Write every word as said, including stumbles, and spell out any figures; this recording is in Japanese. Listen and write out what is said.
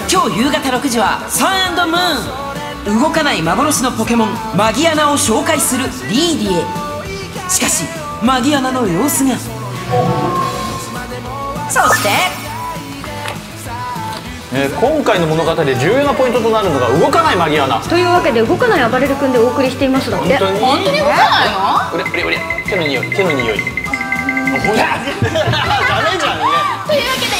今日夕方ろくじはサン&ムーン。動かない幻のポケモンマギアナを紹介するリーディエ。しかしマギアナの様子が。そしてえー、今回の物語で重要なポイントとなるのが動かないマギアナというわけで動かない暴れる君でお送りしていますだって。 本当に本当に動かないの？ うれうれうれ手の匂い手の匂いほらダメじゃんね。 というわけで